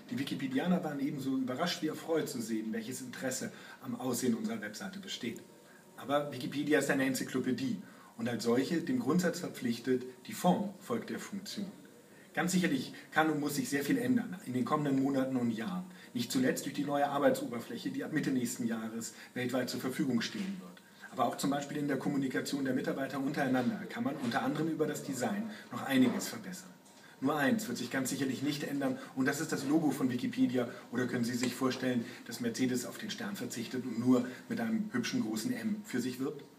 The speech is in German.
Die Wikipedianer waren ebenso überrascht wie erfreut zu sehen, welches Interesse am Aussehen unserer Webseite besteht. Aber Wikipedia ist eine Enzyklopädie und als solche dem Grundsatz verpflichtet, die Form folgt der Funktion. Ganz sicherlich kann und muss sich sehr viel ändern in den kommenden Monaten und Jahren. Nicht zuletzt durch die neue Arbeitsoberfläche, die ab Mitte nächsten Jahres weltweit zur Verfügung stehen wird. Aber auch zum Beispiel in der Kommunikation der Mitarbeiter untereinander kann man unter anderem über das Design noch einiges verbessern. Nur eins wird sich ganz sicherlich nicht ändern und das ist das Logo von Wikipedia. Oder können Sie sich vorstellen, dass Mercedes auf den Stern verzichtet und nur mit einem hübschen großen M für sich wirbt?